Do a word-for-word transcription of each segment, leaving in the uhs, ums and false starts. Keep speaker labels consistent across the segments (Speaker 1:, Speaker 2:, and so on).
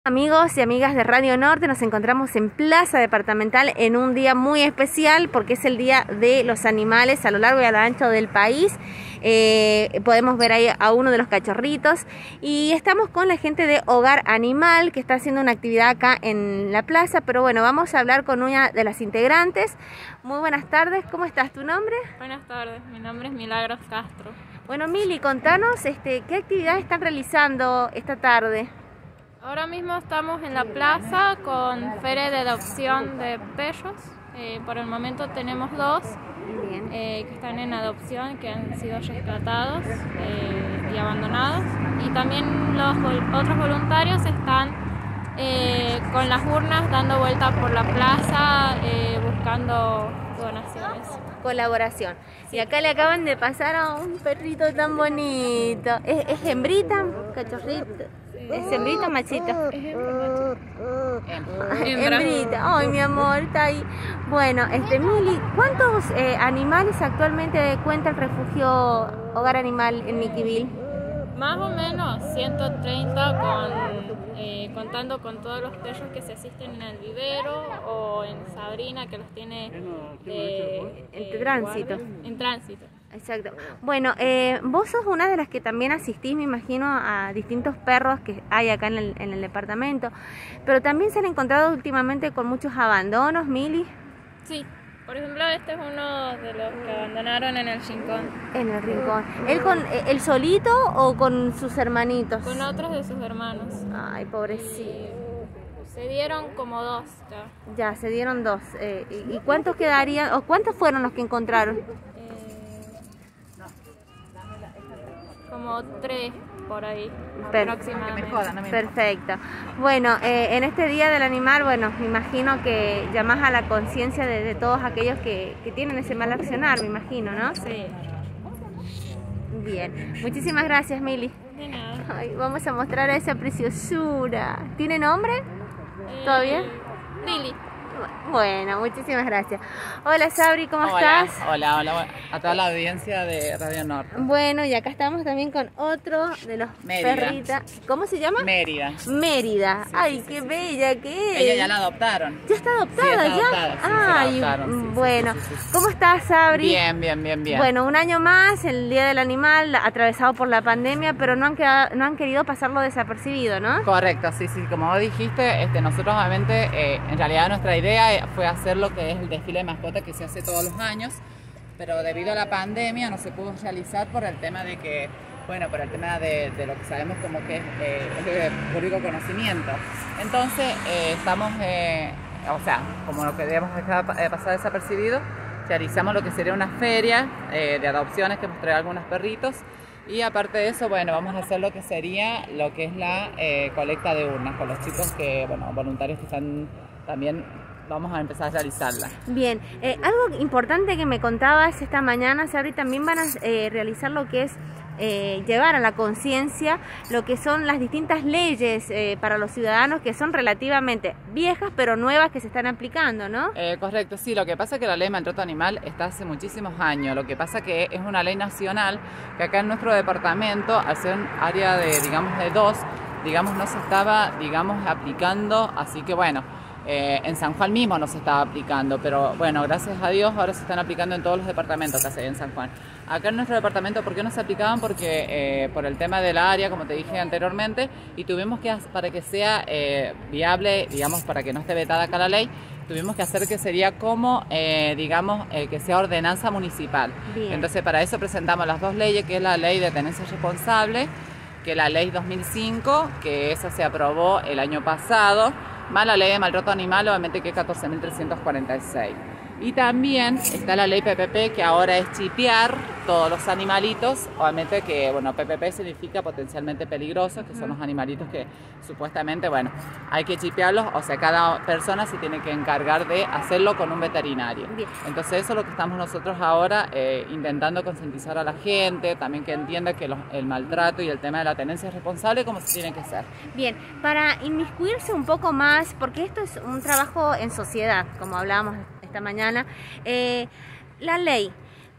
Speaker 1: Amigos y amigas de Radio Norte, nos encontramos en Plaza Departamental en un día muy especial porque es el Día de los Animales a lo largo y a lo ancho del país. Eh, podemos ver ahí a uno de los cachorritos y estamos con la gente de Hogar Animal que está haciendo una actividad acá en la plaza, pero bueno, vamos a hablar con una de las integrantes. Muy buenas tardes, ¿cómo estás? ¿Tu nombre?
Speaker 2: Buenas tardes, mi nombre es Milagros Castro.
Speaker 1: Bueno, Mili, contanos este, ¿qué actividad están realizando esta tarde?
Speaker 2: Ahora mismo estamos en la plaza con feria de adopción de perros. Eh, por el momento tenemos dos eh, que están en adopción, que han sido rescatados eh, y abandonados. Y también los vol- otros voluntarios están eh, con las urnas dando vuelta por la plaza eh, buscando donaciones.
Speaker 1: Colaboración. Sí. Y acá le acaban de pasar a un perrito tan bonito. ¿Es, es hembrita? ¿Cachorrito? ¿Es hembrita o machito?
Speaker 2: Es hembra,
Speaker 1: Hembra. Hembrita. Ay, mi amor, está ahí. Bueno, este, Mili, ¿cuántos eh, animales actualmente cuenta el refugio Hogar Animal en Miquiville?
Speaker 2: Más o menos ciento treinta, con, eh, contando con todos los perros que se asisten en el vivero o en Sabrina, que los tiene eh,
Speaker 1: en
Speaker 2: eh,
Speaker 1: tránsito.
Speaker 2: Guardia, en tránsito.
Speaker 1: Exacto. Bueno, eh, vos sos una de las que también asistís, me imagino, a distintos perros que hay acá en el, en el departamento, pero también se han encontrado últimamente con muchos abandonos, Mili.
Speaker 2: Sí, por ejemplo, este es uno de los que abandonaron en el rincón. En
Speaker 1: el rincón. ¿Él con él solito o con sus hermanitos?
Speaker 2: Con otros de sus hermanos.
Speaker 1: Ay, pobrecito.
Speaker 2: Y se dieron como dos ya.
Speaker 1: Ya, se dieron dos. Eh, ¿Y cuántos quedarían, o cuántos fueron los que encontraron?
Speaker 2: Como tres por ahí,
Speaker 1: Per
Speaker 2: aproximadamente.
Speaker 1: Perfecto. Bueno, eh, en este Día del Animal, bueno, me imagino que llamás a la conciencia de, de todos aquellos que, que tienen ese mal accionar, me imagino, ¿no?
Speaker 2: Sí.
Speaker 1: Bien. Muchísimas gracias, Mili.
Speaker 2: De nada.
Speaker 1: Ay, vamos a mostrar a esa preciosura. ¿Tiene nombre?
Speaker 2: Eh,
Speaker 1: ¿Todavía?
Speaker 2: Lili.
Speaker 1: Bueno, muchísimas gracias. Hola Sabri, ¿cómo
Speaker 3: hola,
Speaker 1: estás?
Speaker 3: Hola, hola, a toda la audiencia de Radio Norte.
Speaker 1: Bueno, y acá estamos también con otro de los
Speaker 3: Mérida.
Speaker 1: perritas. ¿Cómo se llama?
Speaker 3: Mérida.
Speaker 1: Mérida.
Speaker 3: Sí,
Speaker 1: Ay,
Speaker 3: sí,
Speaker 1: qué
Speaker 3: sí,
Speaker 1: bella que es.
Speaker 3: Ella ya la adoptaron.
Speaker 1: ¿Ya está adoptada?
Speaker 3: Sí, está
Speaker 1: ya?
Speaker 3: adoptada, sí, se la
Speaker 1: Ay,
Speaker 3: adoptaron, sí, sí,
Speaker 1: bueno.
Speaker 3: sí, sí, sí.
Speaker 1: ¿Cómo estás, Sabri?
Speaker 3: Bien, bien, bien, bien.
Speaker 1: Bueno, un año más, el Día del Animal, atravesado por la pandemia, pero no han, quedado, no han querido pasarlo desapercibido, ¿no?
Speaker 3: Correcto, sí, sí. Como vos dijiste, este, nosotros obviamente, eh, en realidad nuestra idea fue hacer lo que es el desfile de mascotas que se hace todos los años, pero debido a la pandemia no se pudo realizar por el tema de que, bueno, por el tema de, de lo que sabemos como que es eh, el público conocimiento. Entonces, eh, estamos, eh, o sea, como lo que debemos dejar pasar desapercibido, realizamos lo que sería una feria eh, de adopciones que nos trae algunos perritos. Y aparte de eso, bueno, vamos a hacer lo que sería lo que es la eh, colecta de urnas con los chicos que, bueno, voluntarios que están también, vamos a empezar a realizarla.
Speaker 1: Bien, eh, algo importante que me contabas esta mañana, Sabri, también van a eh, realizar lo que es eh, llevar a la conciencia lo que son las distintas leyes eh, para los ciudadanos que son relativamente viejas pero nuevas que se están aplicando, ¿no?
Speaker 3: Eh, correcto, sí, lo que pasa es que la ley de maltrato animal está hace muchísimos años, lo que pasa que es una ley nacional que acá en nuestro departamento, al ser un área de, digamos, de dos, digamos, no se estaba, digamos, aplicando, así que bueno, Eh, en San Juan mismo no se estaba aplicando, pero bueno, gracias a Dios ahora se están aplicando en todos los departamentos que se en San Juan. Acá en nuestro departamento, ¿por qué no se aplicaban? Porque eh, por el tema del área, como te dije anteriormente, y tuvimos que, para que sea eh, viable, digamos, para que no esté vetada acá la ley, tuvimos que hacer que sería como, eh, digamos, eh, que sea ordenanza municipal.
Speaker 1: Bien.
Speaker 3: Entonces para eso presentamos las dos leyes, que es la ley de tenencia responsable, que es la ley dos mil cinco, que esa se aprobó el año pasado, más la ley de maltrato animal, obviamente, que es catorce mil trescientos cuarenta y seis. Y también está la ley P P P, que ahora es chipear todos los animalitos, obviamente que, bueno, P P P significa potencialmente peligrosos, que son los animalitos que supuestamente, bueno, hay que chipearlos, o sea, cada persona se tiene que encargar de hacerlo con un veterinario.
Speaker 1: Bien.
Speaker 3: Entonces eso es lo que estamos nosotros ahora eh, intentando concientizar a la gente, también que entienda que los, el maltrato y el tema de la tenencia es responsable como se tiene que ser.
Speaker 1: Bien, para inmiscuirse un poco más, porque esto es un trabajo en sociedad, como hablábamos esta mañana, eh, la ley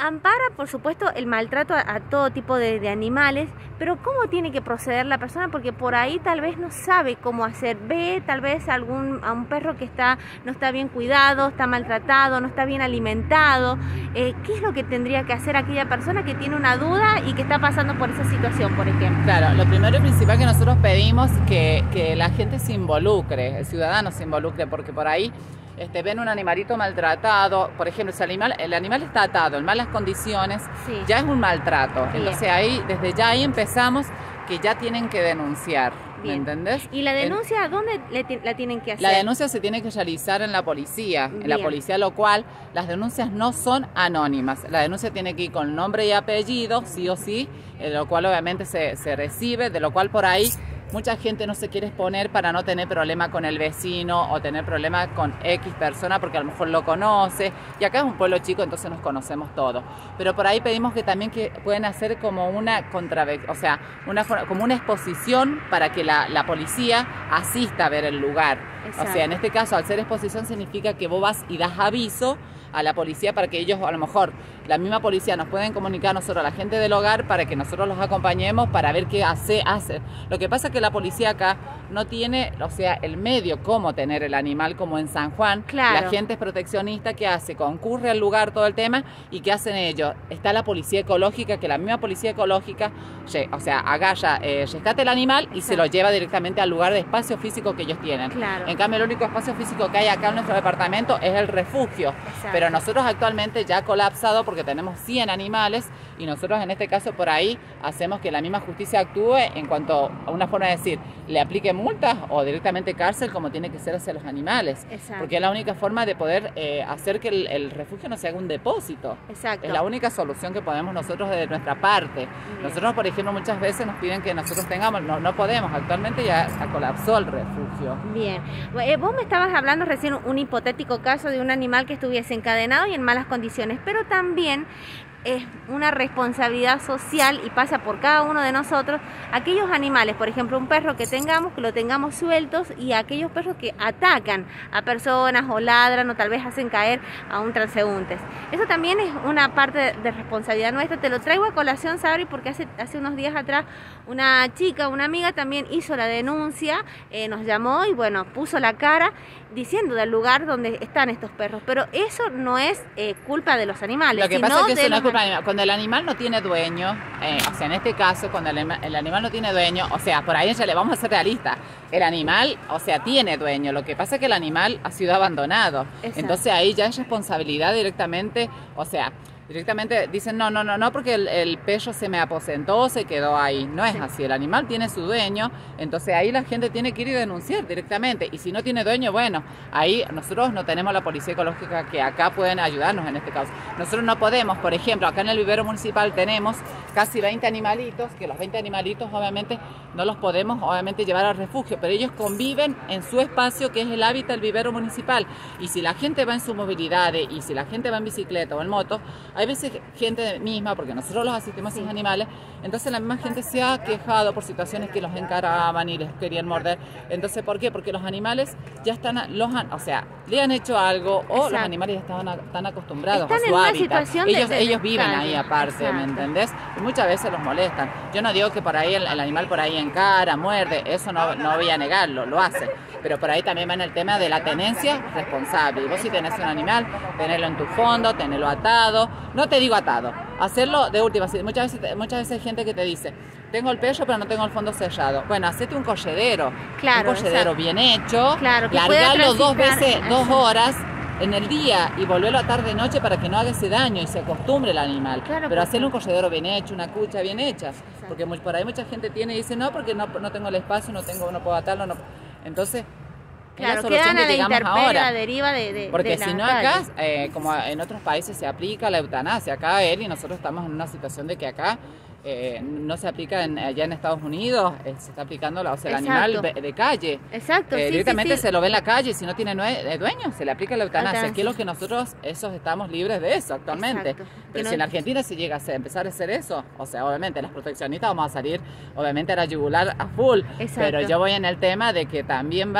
Speaker 1: ampara, por supuesto, el maltrato a, a todo tipo de, de animales, pero ¿cómo tiene que proceder la persona? Porque por ahí tal vez no sabe cómo hacer, ve tal vez algún, a un perro que está, no está bien cuidado, está maltratado, no está bien alimentado. Eh, ¿Qué es lo que tendría que hacer aquella persona que tiene una duda y que está pasando por esa situación, por ejemplo?
Speaker 3: Claro, lo primero y principal que nosotros pedimos que, que la gente se involucre, el ciudadano se involucre, porque por ahí Este, ven un animalito maltratado, por ejemplo, si el animal, el animal está atado en malas condiciones, sí. ya es un maltrato. Bien. Entonces ahí, desde ya ahí empezamos que ya tienen que denunciar. ¿Me entendés?
Speaker 1: ¿Y la denuncia en, dónde le, la tienen que hacer?
Speaker 3: La denuncia se tiene que realizar en la policía, Bien. en la policía local. Las denuncias no son anónimas. La denuncia tiene que ir con nombre y apellido, sí o sí, lo cual obviamente se, se recibe, de lo cual por ahí mucha gente no se quiere exponer para no tener problema con el vecino o tener problema con X persona porque a lo mejor lo conoce. Y acá es un pueblo chico, entonces nos conocemos todos. Pero por ahí pedimos que también que pueden hacer como una contra, o sea, una, como una exposición para que la, la policía asista a ver el lugar. Exacto. O sea, en este caso, al ser exposición significa que vos vas y das aviso a la policía para que ellos, a lo mejor, la misma policía nos pueden comunicar a nosotros, a la gente del hogar, para que nosotros los acompañemos para ver qué hace, hace. Lo que pasa es que la policía acá no tiene, o sea, el medio cómo tener el animal como en San Juan.
Speaker 1: Claro.
Speaker 3: La gente es proteccionista, que hace? Concurre al lugar todo el tema, y ¿qué hacen ellos? Está la policía ecológica, que la misma policía ecológica, o sea, agarra, eh, rescate el animal y Exacto. se lo lleva directamente al lugar de espacio físico que ellos tienen.
Speaker 1: Claro.
Speaker 3: En cambio, el único espacio físico que hay acá en nuestro departamento es el refugio.
Speaker 1: Exacto.
Speaker 3: Pero nosotros actualmente ya ha colapsado porque tenemos cien animales y nosotros en este caso por ahí hacemos que la misma justicia actúe en cuanto a una forma de decir, le aplique multas o directamente cárcel como tiene que ser hacia los animales.
Speaker 1: Exacto.
Speaker 3: Porque es la única forma de poder eh, hacer que el, el refugio no se haga un depósito.
Speaker 1: Exacto.
Speaker 3: Es la única solución que podemos nosotros de nuestra parte. Bien. Nosotros, por ejemplo, muchas veces nos piden que nosotros tengamos, no, no podemos, actualmente ya colapsó el refugio.
Speaker 1: Bien. Eh, vos me estabas hablando recién un hipotético caso de un animal que estuviese encadenado y en malas condiciones, pero también es una responsabilidad social y pasa por cada uno de nosotros, aquellos animales, por ejemplo un perro que tengamos, que lo tengamos sueltos, y aquellos perros que atacan a personas o ladran o tal vez hacen caer a un transeúntes. Eso también es una parte de, de responsabilidad nuestra. Te lo traigo a colación, Sabri, porque hace, hace unos días atrás una chica, una amiga también hizo la denuncia, eh, nos llamó y bueno, puso la cara diciendo del lugar donde están estos perros, pero eso no es eh, culpa de los animales.
Speaker 3: Lo que
Speaker 1: sino
Speaker 3: pasa es que
Speaker 1: de
Speaker 3: eso no
Speaker 1: los...
Speaker 3: es culpa del animal. Cuando el animal no tiene dueño, eh, o sea, en este caso, cuando el, el animal no tiene dueño, o sea, por ahí ya le vamos a ser realistas, el animal, o sea, tiene dueño, lo que pasa es que el animal ha sido abandonado. Exacto. Entonces ahí ya es responsabilidad directamente, o sea, directamente dicen, no, no, no, no, porque el, el perro se me aposentó, se quedó ahí. No es sí. así, el animal tiene su dueño, entonces ahí la gente tiene que ir y denunciar directamente. Y si no tiene dueño, bueno, ahí nosotros no tenemos la policía ecológica que acá pueden ayudarnos en este caso. Nosotros no podemos, por ejemplo, acá en el vivero municipal tenemos casi veinte animalitos, que los veinte animalitos obviamente no los podemos obviamente llevar al refugio, pero ellos conviven en su espacio, que es el hábitat del vivero municipal. Y si la gente va en su movilidad y si la gente va en bicicleta o en moto, hay veces gente misma, porque nosotros los asistimos a esos animales, entonces la misma gente se ha quejado por situaciones que los encaraban y les querían morder. Entonces, ¿por qué? Porque los animales ya están, los han, o sea, le han hecho algo o Exacto. los animales ya estaban están acostumbrados
Speaker 1: están
Speaker 3: a su
Speaker 1: en una
Speaker 3: hábitat.
Speaker 1: Situación
Speaker 3: ellos
Speaker 1: de, de
Speaker 3: ellos viven
Speaker 1: calle.
Speaker 3: ahí aparte, Exacto. ¿me entendés? Y muchas veces los molestan. Yo no digo que por ahí el, el animal por ahí encara, muerde, eso no, no voy a negarlo, lo hace. Pero por ahí también va en el tema de la tenencia responsable. Y vos si tenés un animal, tenerlo en tu fondo, tenerlo atado. No te digo atado, hacerlo de última. Muchas veces, muchas veces hay gente que te dice, tengo el perro pero no tengo el fondo sellado. Bueno, hacete un colledero,
Speaker 1: claro,
Speaker 3: un colledero bien hecho,
Speaker 1: claro,
Speaker 3: largalo dos veces, dos horas en el día y volverlo a tarde de noche para que no haga ese daño y se acostumbre el animal.
Speaker 1: Claro,
Speaker 3: pero hacerle un colledero bien hecho, una cucha bien hecha. Exacto. Porque por ahí mucha gente tiene y dice, no, porque no, no tengo el espacio, no tengo, no puedo atarlo. No. Entonces,
Speaker 1: claro, quedan a la intemperie, a la deriva de, de
Speaker 3: porque
Speaker 1: de
Speaker 3: si no
Speaker 1: calle.
Speaker 3: acá, eh, como en otros países se aplica la eutanasia, acá él y nosotros estamos en una situación de que acá eh, no se aplica en, allá en Estados Unidos, eh, se está aplicando la, o sea, el animal de, de calle.
Speaker 1: Exacto,
Speaker 3: eh,
Speaker 1: sí,
Speaker 3: directamente
Speaker 1: sí, sí.
Speaker 3: se lo ve en la calle, si no tiene nue- dueño, se le aplica la eutanasia.
Speaker 1: Eutanasia.
Speaker 3: Que es lo que nosotros, esos estamos libres de eso actualmente.
Speaker 1: Exacto.
Speaker 3: Pero
Speaker 1: no...
Speaker 3: si en Argentina se llega a hacer, empezar a hacer eso, o sea, obviamente las proteccionistas vamos a salir, obviamente a la yugular a full.
Speaker 1: Exacto.
Speaker 3: Pero yo voy en el tema de que también va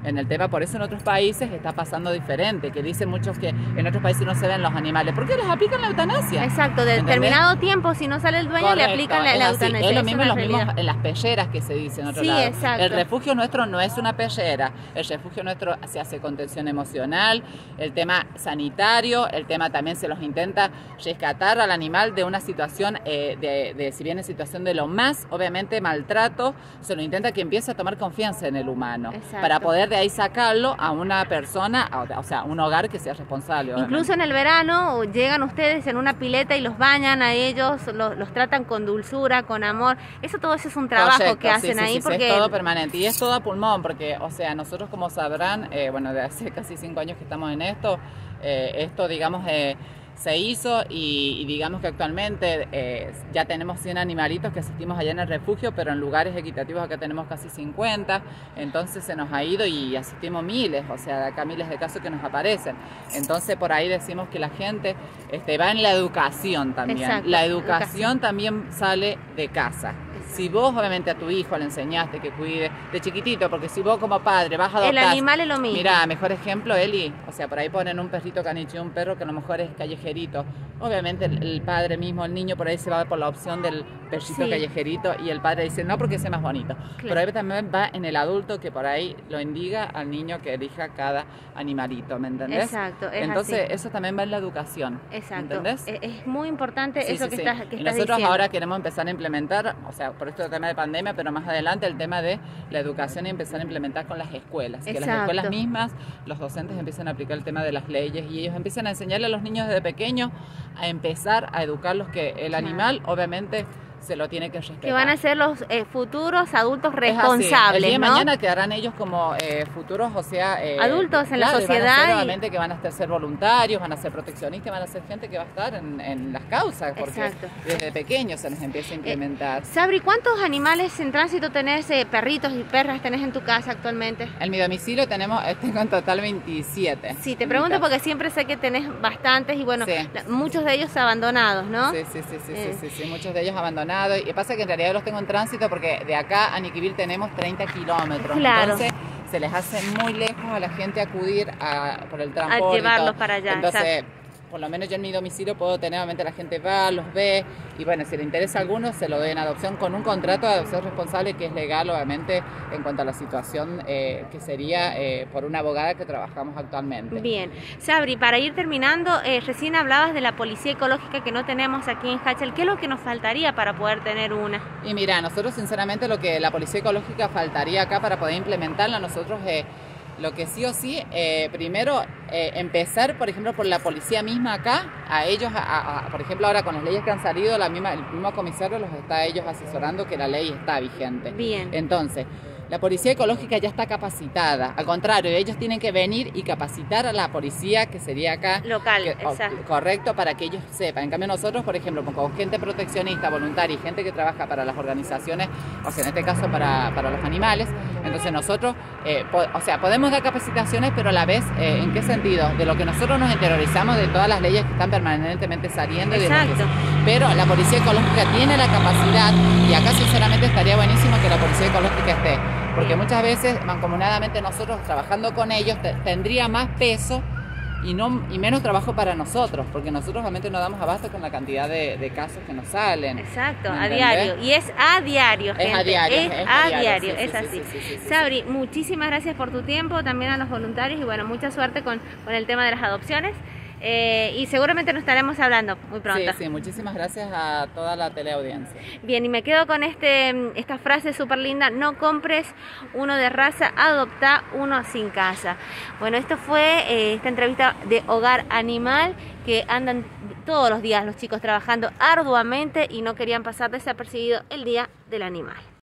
Speaker 3: en el tema. Por eso en otros países está pasando diferente, que dicen muchos que en otros países no se ven los animales, porque les aplican la eutanasia.
Speaker 1: Exacto, de determinado tiempo, si no sale el dueño,
Speaker 3: correcto,
Speaker 1: le aplican la, la
Speaker 3: es
Speaker 1: eutanasia.
Speaker 3: Es lo mismo,
Speaker 1: es
Speaker 3: los mismos en las pelleras que se dice en otro
Speaker 1: sí,
Speaker 3: lado.
Speaker 1: Exacto.
Speaker 3: El refugio nuestro no es una pellera, el refugio nuestro se hace contención emocional, el tema sanitario, el tema también se los intenta rescatar al animal de una situación, eh, de, de si bien en situación de lo más, obviamente, maltrato, se lo intenta que empiece a tomar confianza en el humano, exacto, para poder de ahí sacarlo a una persona, a, o sea, un hogar que sea responsable. Obviamente.
Speaker 1: Incluso en el verano llegan ustedes en una pileta y los bañan a ellos, los, los tratan con dulzura, con amor. Eso todo eso es un trabajo
Speaker 3: Correcto,
Speaker 1: que hacen
Speaker 3: sí, sí,
Speaker 1: ahí.
Speaker 3: Sí,
Speaker 1: porque
Speaker 3: es todo permanente y es todo a pulmón, porque, o sea, nosotros como sabrán, eh, bueno, de hace casi cinco años que estamos en esto, eh, esto, digamos, eh, se hizo y, y digamos que actualmente eh, ya tenemos cien animalitos que asistimos allá en el refugio, pero en lugares equitativos acá tenemos casi cincuenta, entonces se nos ha ido y asistimos miles, o sea, acá miles de casos que nos aparecen. Entonces por ahí decimos que la gente este, va en la educación también.
Speaker 1: Exacto,
Speaker 3: la educación,
Speaker 1: educación
Speaker 3: también sale de casa. Si vos obviamente a tu hijo le enseñaste que cuide de chiquitito, porque si vos como padre vas a adoptar...
Speaker 1: El animal es lo mismo.
Speaker 3: Mira, mejor ejemplo, Eli, o sea, por ahí ponen un perrito caniche y un perro que a lo mejor es callejerito. Obviamente el, el padre mismo, el niño por ahí se va por la opción del perrito sí. callejerito y el padre dice no porque sea más bonito. Claro. Pero ahí también va en el adulto que por ahí lo indica al niño que elija cada animalito, ¿me entendés?
Speaker 1: Exacto, es
Speaker 3: Entonces
Speaker 1: así.
Speaker 3: Eso también va en la educación.
Speaker 1: Exacto.
Speaker 3: ¿Entendés?
Speaker 1: Es, es muy importante
Speaker 3: sí,
Speaker 1: eso
Speaker 3: sí,
Speaker 1: que,
Speaker 3: sí.
Speaker 1: Estás, que
Speaker 3: y
Speaker 1: estás
Speaker 3: nosotros
Speaker 1: diciendo.
Speaker 3: ahora queremos empezar a implementar, o sea, por esto el tema de pandemia, pero más adelante el tema de la educación y empezar a implementar con las escuelas.
Speaker 1: Exacto.
Speaker 3: Que las escuelas mismas, los docentes empiecen a aplicar el tema de las leyes y ellos empiezan a enseñarle a los niños desde pequeños a empezar a educarlos que el animal, claro. obviamente, se lo tiene que respetar.
Speaker 1: Que van a ser los eh, futuros adultos responsables,
Speaker 3: el día de
Speaker 1: ¿no?
Speaker 3: mañana quedarán ellos como eh, futuros, o sea... Eh,
Speaker 1: adultos en
Speaker 3: claro,
Speaker 1: la sociedad.
Speaker 3: Van a ser, obviamente, que van a ser voluntarios, van a ser proteccionistas, van a ser gente que va a estar en, en las causas, porque
Speaker 1: exacto.
Speaker 3: desde pequeños se les empieza a implementar.
Speaker 1: Eh, Sabri, ¿cuántos animales en tránsito tenés, eh, perritos y perras tenés en tu casa actualmente?
Speaker 3: En mi domicilio tenemos, tengo en total veintisiete.
Speaker 1: Sí, te pregunto porque siempre sé que tenés bastantes y bueno, sí. la, muchos de ellos abandonados, ¿no?
Speaker 3: Sí, sí, sí, sí, eh. sí, sí, sí, muchos de ellos abandonados. Y pasa que en realidad los tengo en tránsito porque de acá a Niquivir tenemos treinta kilómetros.
Speaker 1: Claro.
Speaker 3: Entonces se les hace muy lejos a la gente acudir a, por el transporte.
Speaker 1: A llevarlos para allá.
Speaker 3: Entonces,
Speaker 1: exacto.
Speaker 3: por lo menos yo en mi domicilio puedo tener, obviamente la gente va, los ve y bueno, si le interesa a alguno se lo doy en adopción con un contrato de adopción responsable que es legal, obviamente, en cuanto a la situación eh, que sería eh, por una abogada que trabajamos actualmente.
Speaker 1: Bien. Sabri, para ir terminando, eh, recién hablabas de la policía ecológica que no tenemos aquí en Hachal. ¿Qué es lo que nos faltaría para poder tener una?
Speaker 3: Y mira, nosotros sinceramente lo que la policía ecológica faltaría acá para poder implementarla, nosotros... Eh, Lo que sí o sí, eh, primero eh, empezar, por ejemplo, por la policía misma acá, a ellos, a, a, por ejemplo, ahora con las leyes que han salido, la misma, el mismo comisario los está a ellos asesorando que la ley está vigente.
Speaker 1: Bien.
Speaker 3: Entonces, la policía ecológica ya está capacitada, al contrario, ellos tienen que venir y capacitar a la policía que sería acá.
Speaker 1: Local,
Speaker 3: que,
Speaker 1: exacto.
Speaker 3: Correcto, para que ellos sepan. En cambio nosotros, por ejemplo, con gente proteccionista, voluntaria y gente que trabaja para las organizaciones, o sea, en este caso para, para los animales, entonces nosotros, eh, po, o sea, podemos dar capacitaciones, pero a la vez, eh, ¿en qué sentido? De lo que nosotros nos interiorizamos de todas las leyes que están permanentemente saliendo.
Speaker 1: Exacto.
Speaker 3: Y de que, pero la policía ecológica tiene la capacidad, y acá sinceramente estaría buenísimo que la policía ecológica esté, porque muchas veces, mancomunadamente nosotros trabajando con ellos, te, tendría más peso y no y menos trabajo para nosotros, porque nosotros realmente no damos abasto con la cantidad de, de casos que nos salen.
Speaker 1: Exacto, a diario. Y es a diario, gente.
Speaker 3: Es a diario.
Speaker 1: Es,
Speaker 3: es
Speaker 1: a
Speaker 3: a diario,
Speaker 1: diario,
Speaker 3: sí,
Speaker 1: es
Speaker 3: sí,
Speaker 1: así.
Speaker 3: Sí, sí, sí, sí,
Speaker 1: Sabri,
Speaker 3: sí.
Speaker 1: muchísimas gracias por tu tiempo, también a los voluntarios y bueno, mucha suerte con, con el tema de las adopciones. Eh, y seguramente nos estaremos hablando muy pronto.
Speaker 3: Sí, sí, muchísimas gracias a toda la teleaudiencia.
Speaker 1: Bien, y me quedo con este esta frase súper linda: no compres uno de raza, adopta uno sin casa. Bueno, esto fue eh, esta entrevista de Hogar Animal, que andan todos los días los chicos trabajando arduamente y no querían pasar desapercibido el Día del Animal.